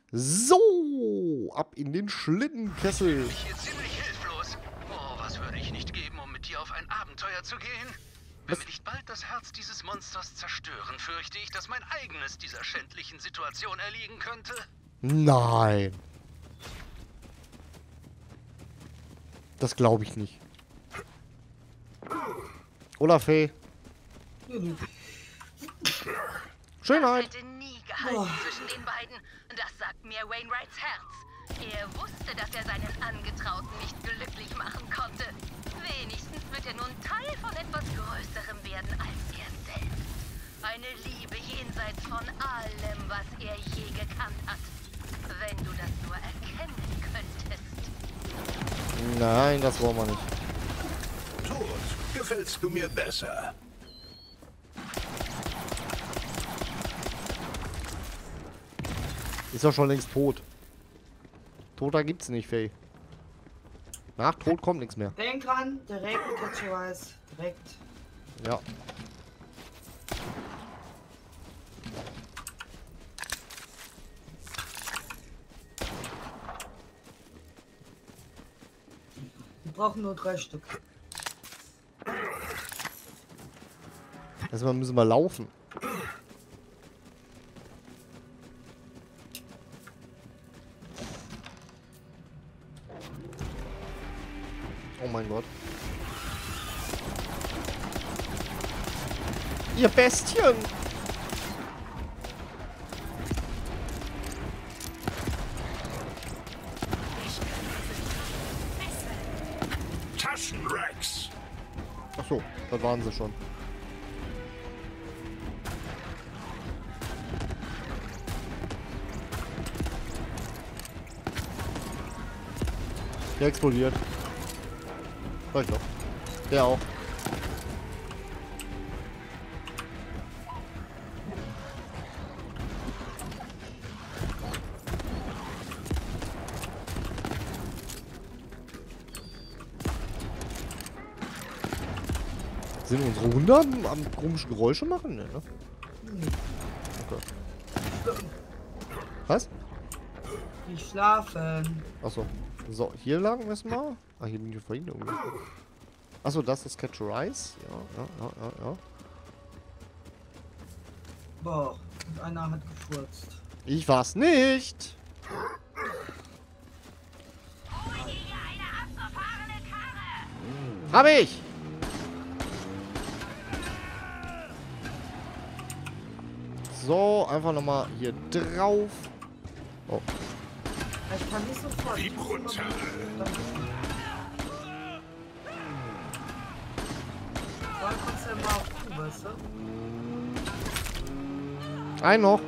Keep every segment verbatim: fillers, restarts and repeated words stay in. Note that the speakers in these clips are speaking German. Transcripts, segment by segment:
So, ab in den Schlittenkessel. Ich bin hier ziemlich hilflos. Oh, was würde ich nicht geben, um mit dir auf ein Abenteuer zu gehen? Wenn Was? wir nicht bald das Herz dieses Monsters zerstören, fürchte ich, dass mein eigenes dieser schändlichen Situation erliegen könnte. Nein. Das glaube ich nicht. Oder Fee? Schönheit. Das hätte nie gehalten zwischen den beiden. Das sagt mir Wainwrights Herz. Er wusste, dass er seinen Angetrauten nicht glücklich machen konnte. Wenigstens wird er nun Teil von etwas Größerem werden als er selbst. Eine Liebe jenseits von allem, was er je gekannt hat. Wenn du das nur erkennen könntest. Nein, das wollen wir nicht. Tod, gefällst du mir besser? Ist doch schon längst tot. Toter gibt's nicht, Faye. Nach Tod kommt nichts mehr. Denk dran, direkt mit Catch Your Eyes. Direkt. Ja. Wir brauchen nur drei Stück. Erstmal müssen wir laufen. Oh mein Gott. Ihr Bestien! Taschenrex! Ach so, da waren sie schon. Der explodiert. Oh, ich glaub. Der auch. Sind unsere Hunde am, am komische Geräusche machen? Nee, ne? Okay. Was? Die schlafen. Achso. So, hier lang müssen wir. Ah, hier bin ich vorhin irgendwie. Achso, das ist Catch Your Eyes. Ja, ja, ja, ja, ja. Boah, und einer hat gefurzt. Ich war's nicht. Hab ich! So, einfach nochmal hier drauf. Oh. Ich kann nicht sofort. Wie brutal. Wann kommst du denn mal auf du, weißt du? Ein noch.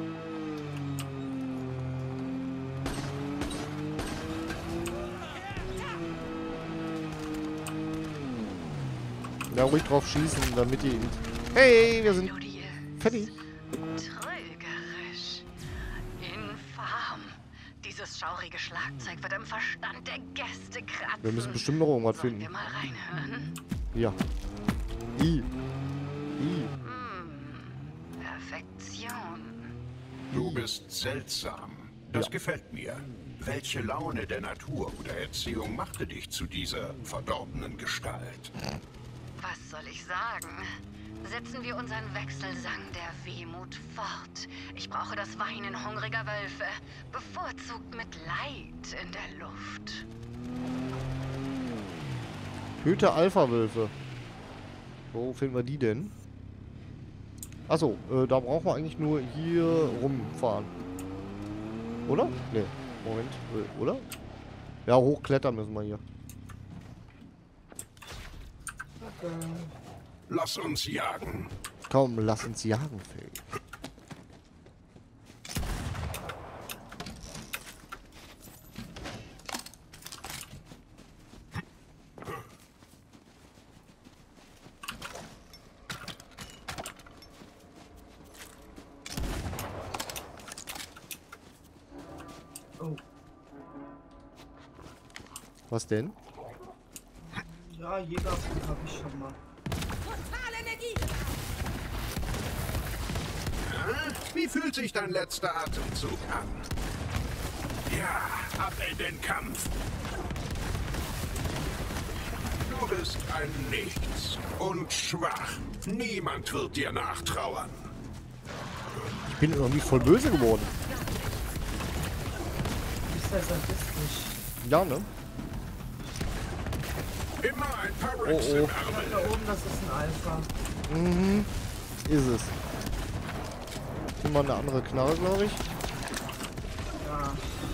Ja, ruhig drauf schießen, damit die... Hey, wir sind Ludie. fertig. Trügerisch. Infam. Dieses schaurige Schlagzeug wird im Verstand der Gäste kratzen. Wir müssen bestimmt noch irgendwas Sollen finden. wir mal reinhören? Ja. I. I. Hm. Perfektion. Du bist seltsam. Das Ja. gefällt mir. Welche Laune der Natur oder Erziehung machte dich zu dieser verdorbenen Gestalt? Was soll ich sagen? Setzen wir unseren Wechselsang der Wehmut fort. Ich brauche das Weinen hungriger Wölfe, bevorzugt mit Leid in der Luft. Töte Alpha-Wölfe. Wo finden wir die denn? Achso, äh, da brauchen wir eigentlich nur hier rumfahren. Oder? Ne, Moment. Äh, oder? Ja, hochklettern müssen wir hier. Okay. Lass uns jagen. Komm, lass uns jagen, Faye. Oh. Was denn? Ja, Jägerflug habe ich schon mal. Wie fühlt sich dein letzter Atemzug an? Ja, ab in den Kampf. Du bist ein Nichts und schwach. Niemand wird dir nachtrauern. Ich bin irgendwie voll böse geworden. Ist das sadistisch? Ja, ne? Immer ein paar Oh, Rex oh. im Da Ärmel. oben, das ist ein Alpha. Mhm. Ist es. Immer eine andere Knarre, glaube ich. Ja.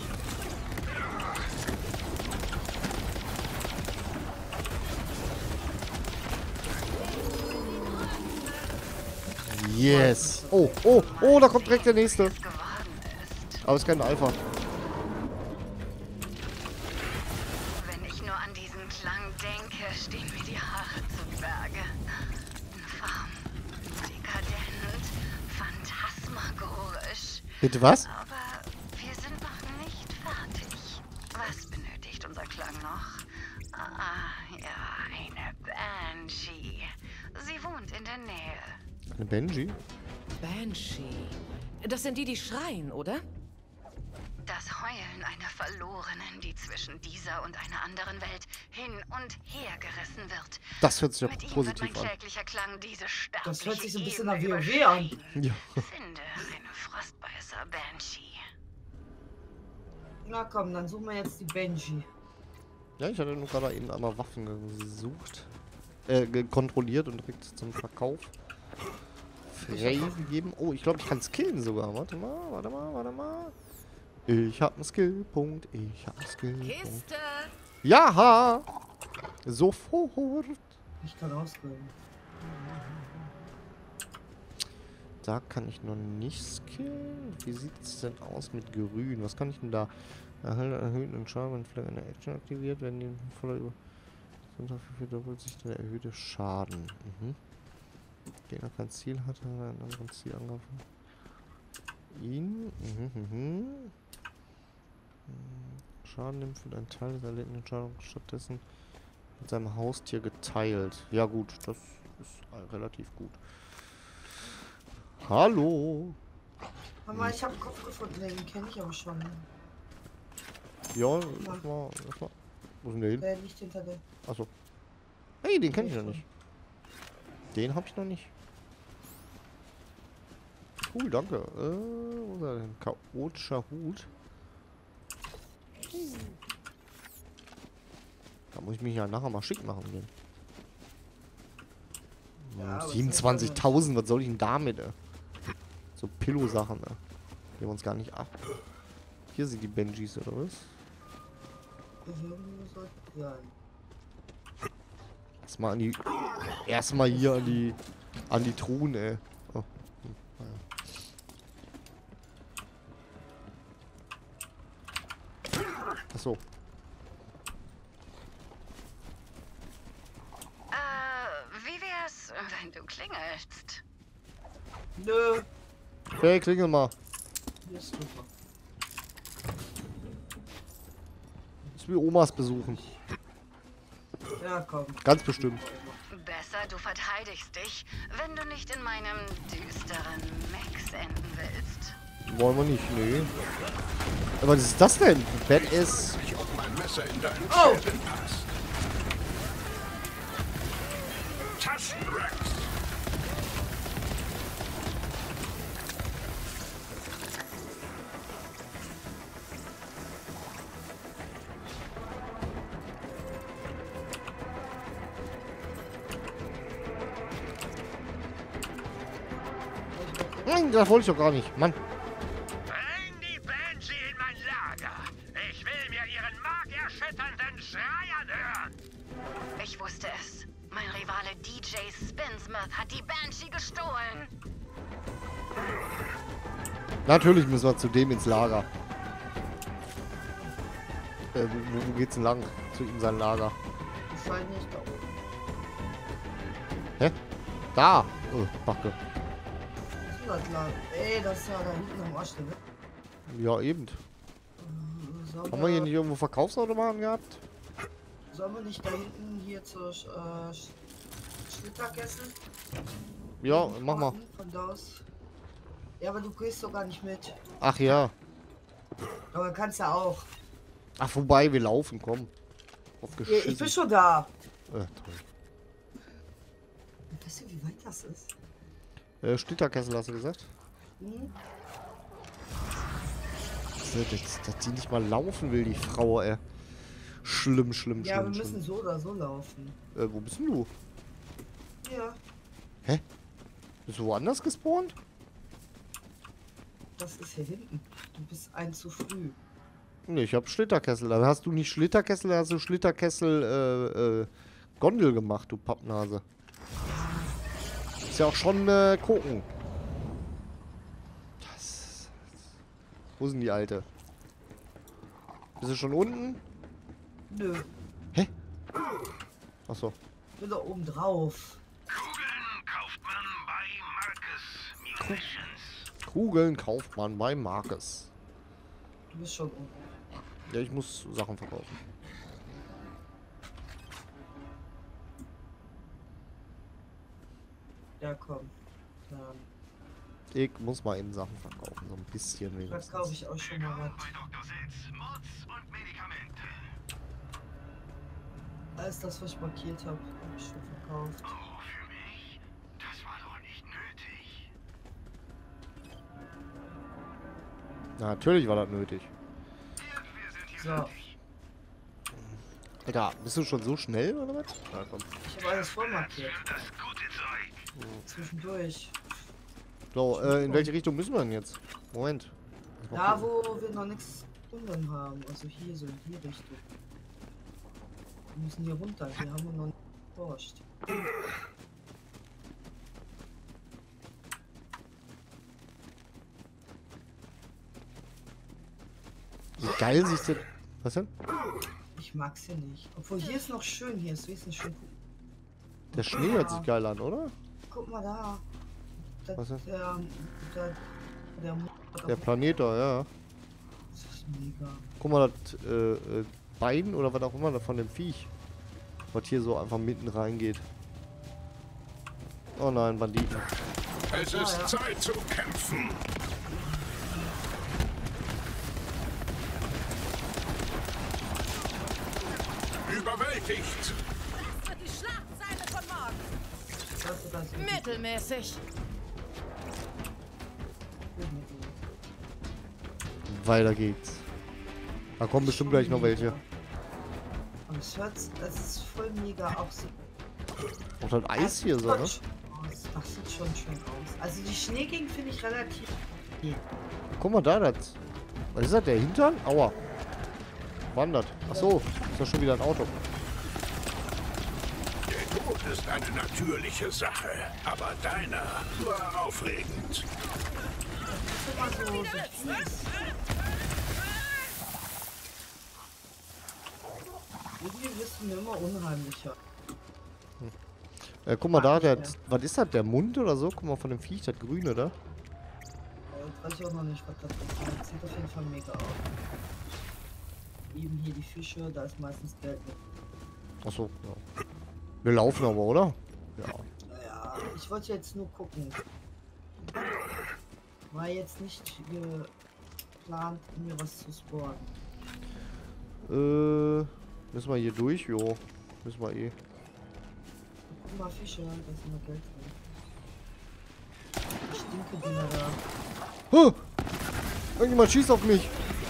Yes. Oh, oh, oh, da kommt direkt der nächste. geworden ist. Aber es ist kein Alpha. Wenn ich nur an diesen Klang denke, stehen mir die Haare zu Berge. Infam, dekadent, phantasmagorisch. Bitte was? Aber wir sind noch nicht fertig. Was benötigt unser Klang noch? Ah, ja, eine Banshee. Sie wohnt in der Nähe. Eine Benji? Banshee. Das sind die, die schreien, oder? Das Heulen einer Verlorenen, die zwischen dieser und einer anderen Welt hin und her gerissen wird. Das hört sich Mit doch ihm wird positiv mein an. kläglicher Klang diese sterbliche Das hört sich so ein bisschen Ebene nach WoW an. überschreiten. Ja. Finde eine Frostbeißer Banshee. Na komm, dann suchen wir jetzt die Benji. Ja, ich hatte nur gerade eben einmal Waffen gesucht. Äh, ge- kontrolliert und direkt zum Verkauf freigegeben. Oh, ich glaube, ich kann skillen sogar. Warte mal, warte mal, warte mal. Ich hab einen Skillpunkt. Ich hab einen Skillpunkt. Kiste! Ja! Sofort. Ich kann ausbilden. Da kann ich noch nicht skillen. Wie sieht es denn aus mit Grün? Was kann ich denn da? Erhalte erhöhten Schaden, wenn vielleicht eine Action aktiviert, wenn die voller über. Dafür verdoppelt sich der erhöhte Schaden. Mhm. Gegner kein Ziel hat, hat einen anderen Ziel angegriffen. Ihn. Mhm, mhm. Schaden nimmt für einen Teil des erlittenen Schadens stattdessen mit seinem Haustier geteilt. Ja gut, das ist relativ gut. Hallo. Mama, ich habe einen Kopf gefunden, den kenne ich aber schon. Ja, lass mal, lass mal. Wo sind der hin? Der liegt hinter der. Achso. Hey, den kenne ich noch nicht. Den habe ich noch nicht. Cool, danke. Äh, wo ist er denn? Chaotischer Hut. Da muss ich mich ja nachher mal schick machen gehen. Ja, aber siebenundzwanzigtausend, was soll ich denn damit, ey? So Pillow-Sachen, ey. Geben wir uns gar nicht ab. Hier sind die Benjis, oder was? Ja. Erstmal an die. Erstmal hier an die. An die Truhen, ey. Oh. Hm, naja. Achso. Äh, wie wär's, wenn du klingelst? Nö. Hey, klingel mal. Hier ist super. Ich will Omas besuchen. Ja, komm. Ganz bestimmt. Besser, du verteidigst dich, wenn du nicht in meinem düsteren Max enden willst. Wollen wir nicht, nee. Aber was ist das denn? Bett ist. Ich ob mein Messer in deinen Oh. Schädel passt. Taschenrex. Nein, das wollte ich doch gar nicht. Mann. Bring die Banshee in mein Lager. Ich will mir ihren markerschütternden Schrei anhören. Ich wusste es. Mein Rivale D J Spinsmith hat die Banshee gestohlen. Natürlich müssen wir zu dem ins Lager. Äh, wo, wo geht's denn lang? Zu ihm sein Lager. Ich fall nicht da oben. Hä? Da! Oh, Backe. Was ist das Lager? Ey, das ist ja da hinten am Arsch, ne? Ja, eben. Sollen Haben wir hier nicht irgendwo Verkaufsautomaten gehabt? Sollen wir nicht da hinten hier zur Sch- äh, Sch- Schlitterkessel? Ja, mach mal. Von da aus. Ja, aber du gehst doch gar nicht mit. Ach ja. Aber kannst ja auch. Ach, vorbei, wir laufen, komm. Auf Ja, geschissen. ich bin schon da. Äh, toll. Weißt du, wie weit das ist? Äh, Schlitterkessel, hast du gesagt? Hm? Dass, dass die nicht mal laufen will, die Frau, ey. Schlimm, schlimm, Ja, wir schlimm, müssen schlimm. so oder so laufen. Äh, wo bist denn du? Ja, Bist du woanders gespawnt? das ist hier hinten. Du bist ein zu früh. Ne, ich hab Schlitterkessel. Dann hast du nicht Schlitterkessel, dann hast du Schlitterkessel, äh, äh, Gondel gemacht, du Pappnase. Ist ja auch schon, äh, gucken. Das. Wo sind die Alte? Bist du schon unten? Nö, Achso. ich bin da oben drauf. Kugeln kauft man bei Marcus Munitions. Kugeln kauft man bei Marcus. Du bist schon unten. Ja, ich muss Sachen verkaufen. Ja, komm. Dann Ich muss mal eben Sachen verkaufen. So ein bisschen verkaufe wenigstens. ich auch schon mal was. Bei Doktor Setz, Mods und Medikamente. Alles das, was ich markiert habe, habe ich schon verkauft. Oh, für mich? Das war doch nicht nötig. Na, natürlich war das nötig. Wir, wir sind hier So, fertig. Alter, bist du schon so schnell oder was? Ja, komm. ich habe alles vormarkiert. Für das gute Zeug. Zwischendurch. So, äh, in welche Richtung müssen wir denn jetzt? Moment. Mal Da, gucken. wo wir noch nichts gefunden haben. Also hier, so in die Richtung. Wir müssen hier runter. Hier haben wir noch nicht geforscht. Wie geil sich das. Was denn? Ich mag's hier nicht. Obwohl hier ist noch schön. Hier ist wenigstens schön. Der Schnee hört sich geil an, oder? Guck mal da. Das, Was ist? der, der, der, Mond hat Der auch- Planet da, ja. Das ist mega. Guck mal, das äh, äh, Bein oder was auch immer da von dem Viech. Was hier so einfach mitten reingeht. Oh nein, Banditen. Es ist Zeit zu kämpfen. Überwältigt. Wird die Schlachtseile von morgen. Das ist das Mittelmäßig. Weiter geht's. Da kommen bestimmt gleich noch welche. Und es hört, das ist voll mega auch so. Auch das Eis hier so, ne? Das, das sieht schon schön aus. Also die Schneegegend finde ich relativ. Guck mal da, das. Was ist das, der Hintern? Aua. Wandert. Achso, ist das schon wieder ein Auto. Der Tod ist eine natürliche Sache, aber deiner nur aufregend. Das ist immer so, so fies. Irgendwie wirst du mir immer unheimlicher. Äh, guck mal da, Mag der. ich nicht Was ist das, der Mund oder so? Guck mal von dem Viech, das Grüne da. Äh, weiß ich auch noch nicht, was das ist. Das sieht auf jeden Fall mega aus. Eben hier die Fische, da ist meistens Geld mit. Achso, ja. Wir laufen aber, oder? Ja. Naja, ich wollte jetzt nur gucken. War jetzt nicht geplant, mir was zu spawnen. Äh. Müssen wir hier durch? Jo. Müssen wir eh. Guck mal, Fische, da ist immer Geld drin. Die Stinkedinger da. Huh! Irgendjemand schießt auf mich!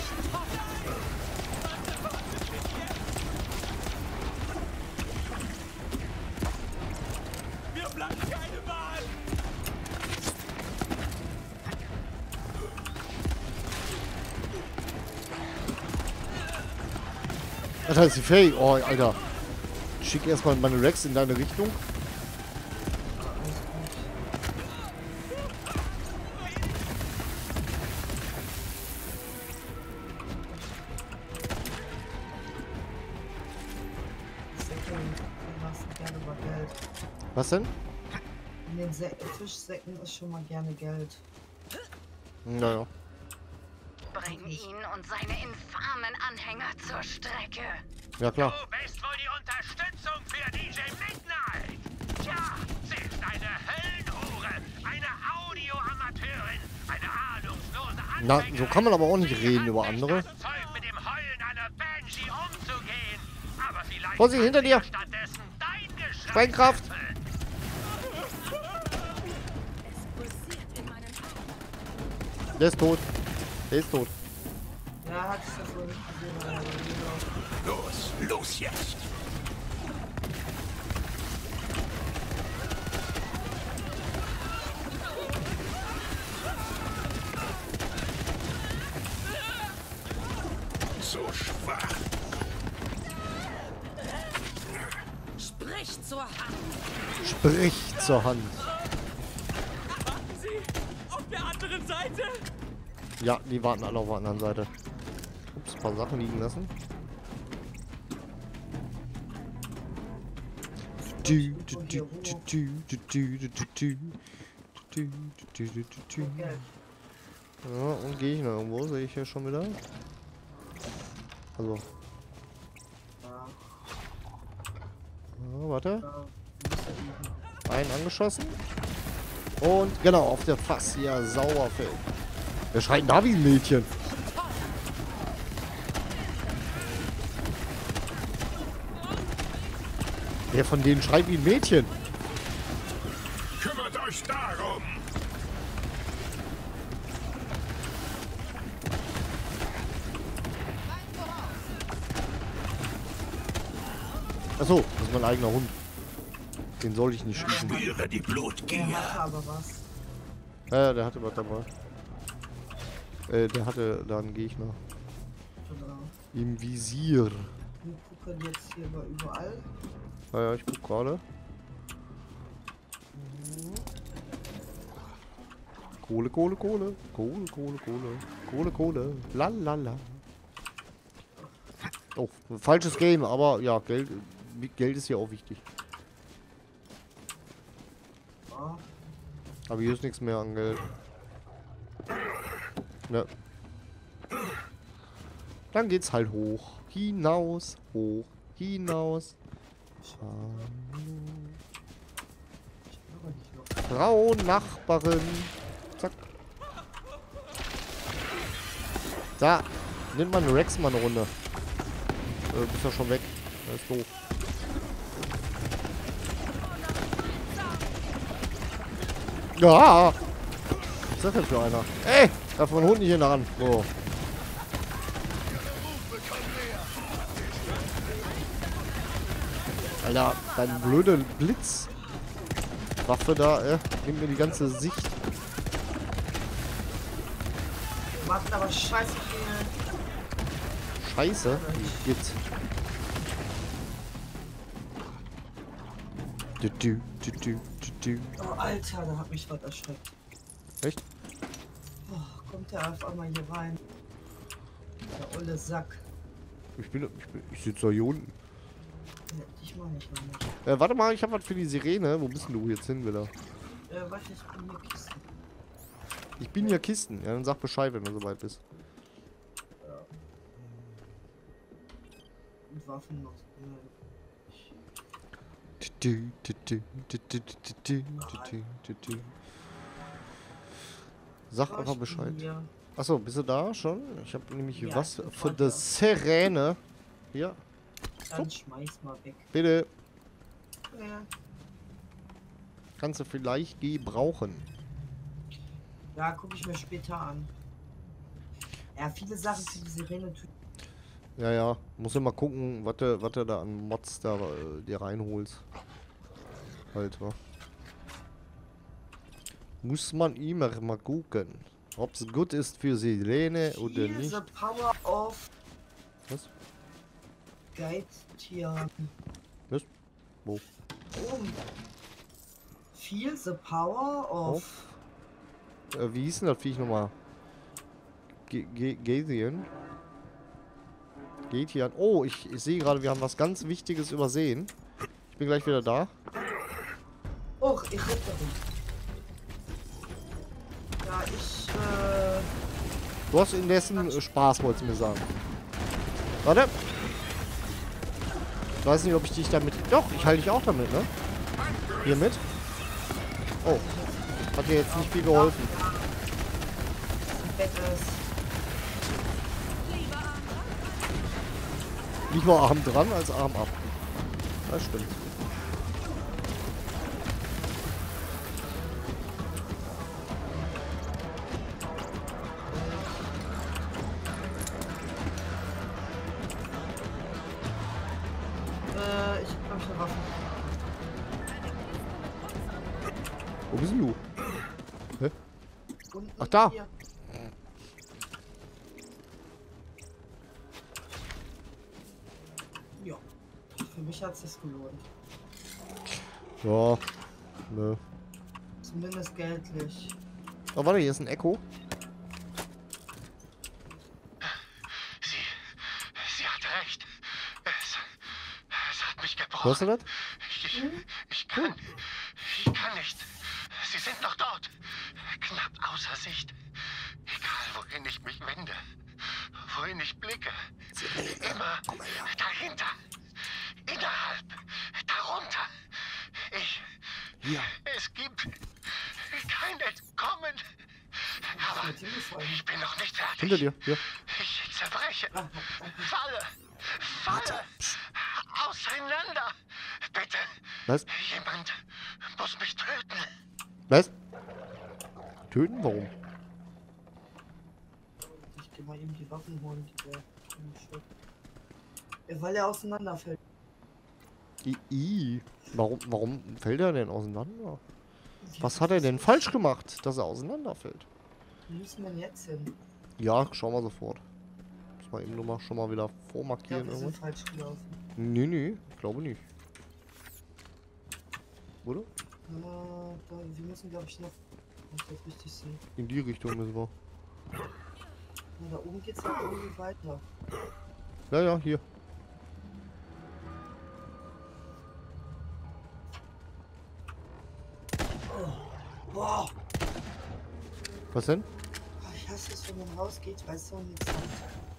Alter, ist die Fähig. Oh, Alter. Schick erstmal meine Rex in deine Richtung. Säcke, die lassen gerne mal Geld. Was denn? In den Sä Fischsäcken ist schon mal gerne Geld. Naja. Bring ihn und seine infamen Anhänger zur Strecke. Ja, klar. Du bist wohl die Unterstützung für D J Midnight. Tja, sie ist eine Höllenhure, eine Audioamateurin, eine ahnungslose Na, so kann man aber auch nicht reden über andere. Das Zeug mit dem Heulen einer Banshee umzugehen. Aber vielleicht Vorsicht, hinter dir! stattdessen dein Geschrei Sprengkraft! erfüllen. Der ist tot. Der ist tot. Ja, hat es das wohl nicht gesehen, aber genau. Los, los jetzt! So schwach. Sprich zur Hand. Sprich zur Hand. Warten Sie! Auf der anderen Seite! Ja, die warten alle auf der anderen Seite. Ups, ein paar Sachen liegen lassen. Du, du, du, du, du, du, du, du, du, du, du, du, du. Ja, und Gegner irgendwo sehe ich hier schon wieder. Also. Ja, Ja, warte. da Einen angeschossen. Und genau, auf der Fass. Ja, Sauerfeld. Wer schreit denn da wie ein Mädchen? Wer von denen schreit wie ein Mädchen? Kümmert euch darum! Achso, das ist mein eigener Hund. Den soll ich nicht schießen. Spüre die Der Blutgier. hatte aber was. Ja, der hatte was dabei. Äh, der hatte da einen Gegner. Oder? Im Visier. Wir gucken jetzt hier mal überall. Ja, ja, ich guck gerade. Kohle, Kohle, Kohle. Kohle, Kohle, Kohle. Kohle, Kohle. Lalala. Oh, falsches Game, aber ja, Geld, Geld ist hier auch wichtig. Ja, Aber hier ist nichts mehr an Geld. Ne. Dann geht's halt hoch. Hinaus, hoch, hinaus. ich aber nicht noch. Frau, Nachbarin. Zack. Da. Nimmt man Rex mal eine Runde. Äh, bist ja schon weg. Das ist doof. Ja. Was ist das denn für einer? Ey! Darf mein Hund nicht hier ran. So. Alter, deine blöde Blitzwaffe da, äh, nimmt mir die ganze Sicht. Macht aber scheiße viel. Scheiße. Wie geht's? Du, du, du, du, du, du. Oh, Alter, da hat mich was erschreckt. Echt? Oh, kommt der auf einmal hier rein. Der olle Sack. Ich bin, ich bin, ich sitze doch hier unten. Ja, dich meine ich noch nicht. Äh, warte mal, ich habe was für die Sirene. Wo bist denn du jetzt hin, wieder? Äh, warte, ich bin hier Kisten. Ich bin hier Kisten. Ja, dann sag Bescheid, wenn du soweit bist. Und Waffen noch. Ja. Du, du, du, du, du, du, du, du, du, du. Sag Oh, einfach ich bin Bescheid. hier. Achso, bist du da schon? Ich habe nämlich Ja, was ich bin für weiter. die Sirene. Hier, Dann schmeiß mal weg. bitte. Ja, Kannst du vielleicht gebrauchen. ja gucke ich mir später an. Ja, viele Sachen für die Sirene tun. Ja, ja. Muss ja mal gucken, was du, was du da an Mods da äh, dir reinholst. Halt, wa? Muss man immer mal gucken, ob es gut ist für Sirene oder Feel nicht. the power of Was? Geitian. Was? Wo? Oh. Feel the power of. Äh, wie hieß denn das Viech nochmal? Gazian? Gaitian. Oh, ich, ich sehe gerade, wir haben was ganz Wichtiges übersehen. Ich bin gleich wieder da. Oh, ich rede darum. Ja, ich. Äh, Du hast indessen äh, Spaß, wolltest du mir sagen. Warte. Ich weiß nicht, ob ich dich damit... Doch, ich halte dich auch damit, ne? Hier mit. Oh. Hat dir jetzt nicht viel geholfen. Bett ist. Lieber Arm dran als Arm ab. Das stimmt. Äh, ich hab schon Waffen. Wo bist denn du? Hä? Unten Ach, da. hier. Ja. Für mich hat es sich gelohnt. Ja. Nö. Zumindest geldlich. Oh, warte, hier ist ein Echo. Sie, sie hatte recht. Es, es hat mich gebrochen. Hörst du das? Ich, ich kann, ich kann nicht. Sie sind noch dort. Knapp außer Sicht. Egal, wohin ich mich wende, wohin ich blicke. Immer dahinter, innerhalb, darunter. Ich, Hier. es gibt kein Entkommen. Aber ich bin noch nicht fertig. Hinter dir. Hier. Ich zerbreche. Falle. Falle. Auseinander. Bitte. Was? Jemand muss mich töten. Was? Töten? Warum? Ich geh mal eben die Waffen holen, die der ja, weil er auseinanderfällt. I, I. Warum, warum fällt er denn auseinander? Was hat er denn falsch gemacht, dass er auseinanderfällt? Wo müssen wir denn jetzt hin? Ja, schauen wir sofort. Muss mal eben nur mal schon mal wieder Ich vormarkieren. glaube, wir sind irgendwas. falsch gelaufen. Nee, nee, ich glaube nicht. Oder? Ja, da, wir müssen, glaube ich, noch, wenn ich das richtig sehe. In die Richtung müssen wir. Na, da oben geht's ja irgendwie weiter. Ja, ja, hier. Boah! Was denn? Oh, ich hasse es, wenn man rausgeht, weißt du, und nichts hat.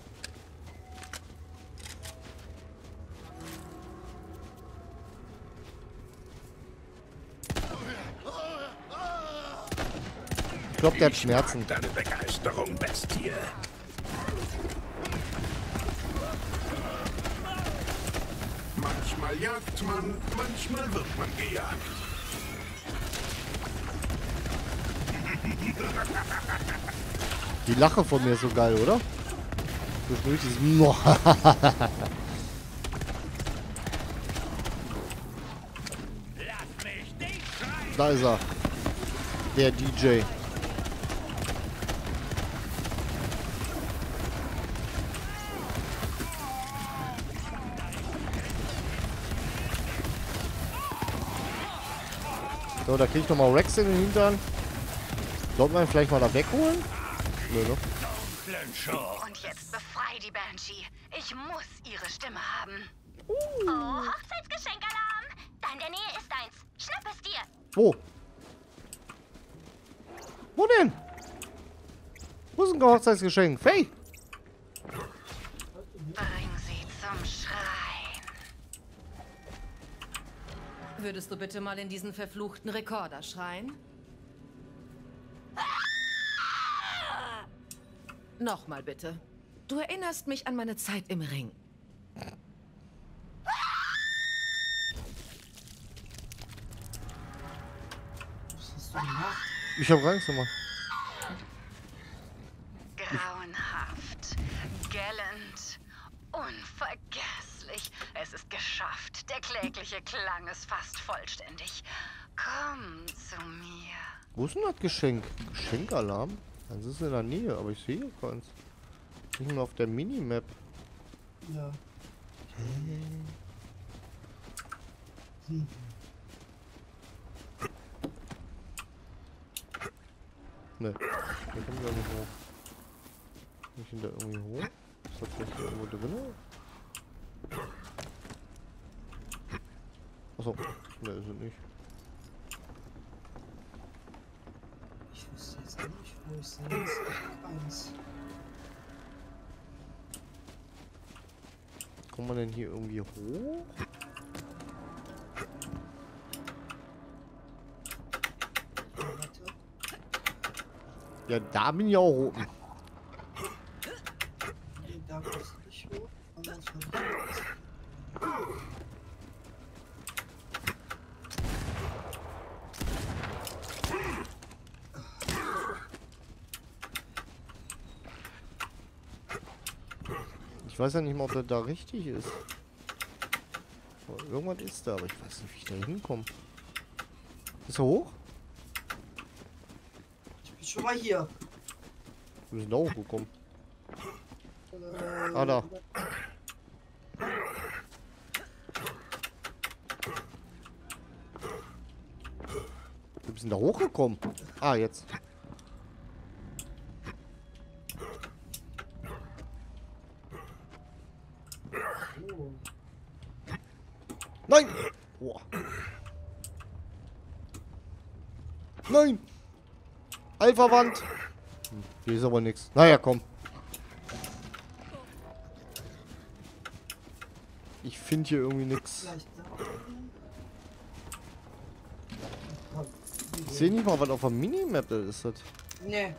Ich glaube, der hat Ich Schmerzen. mag deine Begeisterung, Bestie. Manchmal jagt man, manchmal wird man gejagt. Die Lache von mir ist so geil, oder? Durch dieses Da ist er. Der D J. So, da krieg ich nochmal Rex in den Hintern. Sollten wir ihn vielleicht mal da wegholen? Nö, ne? Und jetzt befrei die Banshee. Ich muss ihre Stimme haben. Oh, Hochzeitsgeschenkalarm. Da in der Nähe ist eins. Schnapp es dir. Wo? Wo denn? Wo ist ein Hochzeitsgeschenk? Faye! Bring sie zum Schrein. Würdest du bitte mal in diesen verfluchten Rekorder schreien? Nochmal bitte. Du erinnerst mich an meine Zeit im Ring. Was hast du gemacht? Ich hab Angst gemacht. Grauenhaft. Gellend. Unvergesslich. Es ist geschafft. Der klägliche Klang ist fast vollständig. Komm zu mir. Wo ist denn das Geschenk? Geschenkalarm? Das ist in der Nähe, aber ich sehe hier keins. Nicht nur auf der Minimap. Ja. Hm. Ne, da kommen wir nicht hoch. Nicht hinter irgendwie hoch. Ist das vielleicht irgendwo drin? Achso, ne, ist es nicht. Ich wüsste jetzt auch nicht, wo ich sehe. Es gibt eins. Kommt man denn hier irgendwie hoch? Warte. Ja, da bin ich auch oben. Da kommst du nicht hoch. Und dann fand ich das. Ich weiß ja nicht mal, ob das da richtig ist. Aber irgendwas ist da, aber ich weiß nicht, wie ich da hinkomme. Ist er hoch? Ich bin schon mal hier. Wir sind da hochgekommen. Äh, Ah, da. Wir sind da hochgekommen. Ah, jetzt. Oh. Nein! Boah. Nein! Alpha-Wand! Hm, hier ist aber nichts. Naja, komm. Ich finde hier irgendwie nichts. Vielleicht da oben. Komm, Ich sehe nicht mal, was auf der Minimap das ist. Das. nee.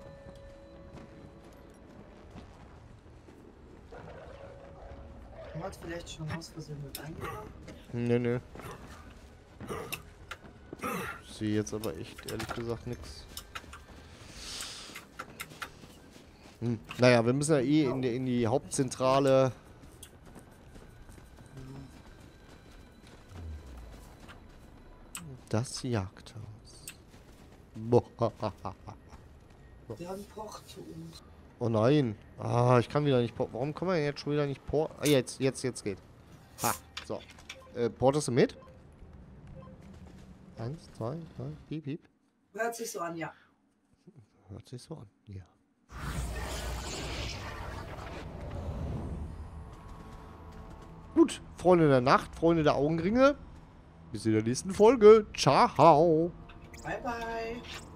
Man hat vielleicht schon aus Versehen mit eingebaut. Nee, nee. Ich sehe jetzt aber echt, ehrlich gesagt, nichts. Hm. Naja, wir müssen ja eh in die, in die Hauptzentrale. Das Jagdhaus. Boah. Wir haben Porto und. Oh nein. Ah, ich kann wieder nicht. Warum kann man jetzt schon wieder nicht Port? Ah, jetzt, jetzt, jetzt geht. Ha, so. Äh, portest du mit? Eins, zwei, drei, piep, piep. Hört sich so an, ja. Hört sich so an, ja. Gut, Freunde der Nacht, Freunde der Augenringe. Bis in der nächsten Folge. Ciao. Bye, bye.